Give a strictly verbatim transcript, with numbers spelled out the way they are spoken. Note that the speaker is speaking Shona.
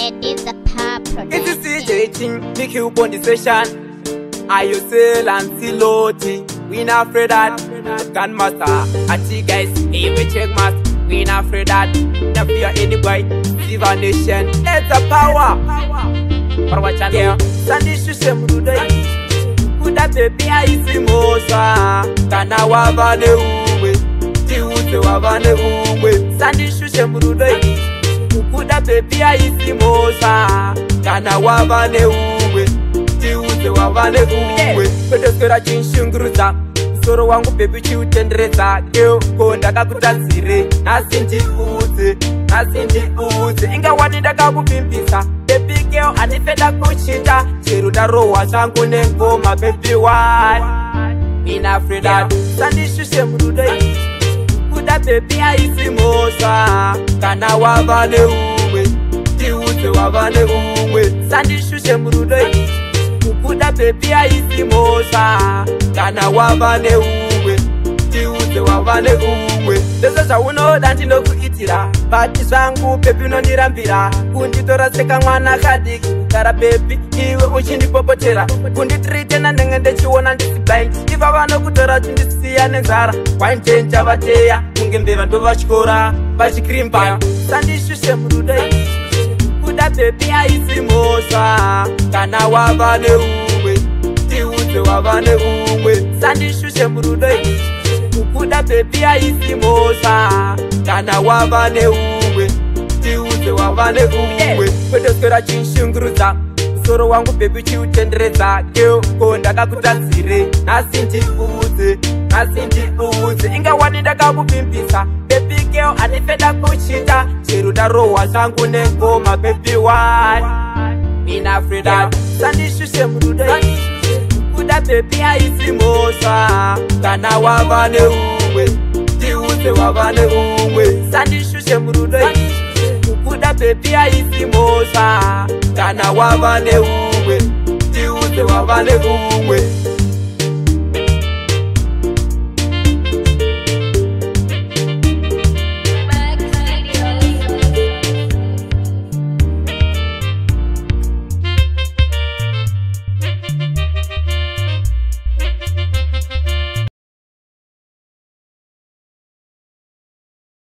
Edit the Pop Production. It's a C J thing, make you on the session. I you sell and siloti. We not afraid that Grandmaster. I see guys, hey we check master. We not afraid that. Never fear anybody. Siva Nation, it's a power. For what you get? Sandy Shushem Rudai. Kuda baby I see mosa. Kana wabane uwe. Tiute wabane uwe. Sandy Shushem Rudai. Kuda baby I see mosa. Kana wabane uwe. Tiute wabane uwe. Pedeskera chinshunguruza. Soro wangu baby chiutendereza. Keo konda kakutazire. Nasinti uze. Nasinti uze. Inga wani ndaka kupimpisa. Baby girl anifeda kuchita. Chiruda rowa zangu nengoma baby why. Nina afraid that Sandy shushe mrudai. Kuda baby aisi mosa. Kana wabane uwe. Tiuze wabane uwe. Sandy shushe mrudai. Kuda baby aisi mosa. Kana wabane uwe. Tiuze wabane uwe. Dezo za uno danti no kuitira. Bati zangu baby no nirambira. Kunditora seka mwana kadiki. Kara baby iwe uchindi popotera. Kunditrite na nengende chiwona ndisi blind. Iva vano kutora chindisiya nenzara. Wine change vateya. Ungembeva ndo vachikora. Vachikrimpa. Sandy shushe mrudai. Kuda baby aisi mosa. Kana wabane uwe. Tiuze wabane uwe. Sandy shushe mrudai. Kuda baby aisi mosa. Kana wabane uwe. Tiuze wabane uwe. Pedeskera chinshunguruza. Soro wangu baby chiutendereza. Keo konda kakutazire. Nasinti uze. Nasinti uze. Inga wani ndaka kupimpisa. Baby girl anifeda kuchita. Chiruda rowa zangu nengoma baby why. Nina afraid that Sandy shushe mrudai. Kuda baby aisi mosa. Kana wabane uwe. Tiuze wabane uwe. Sandy shushe mrudai. Kuda baby aisi mosa. Kana wabane uwe. Tiuze wabane uwe.